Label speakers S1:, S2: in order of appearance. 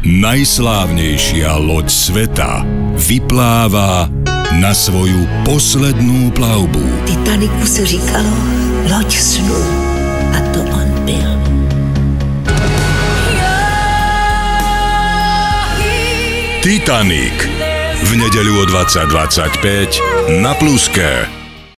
S1: Najslávnejšia loď sveta vypláva na svoju poslednú plavbu.
S2: Titaniku se říkalo loď snů a to on byl.
S1: Titanic v nedeľu o 20:25 na Pluske.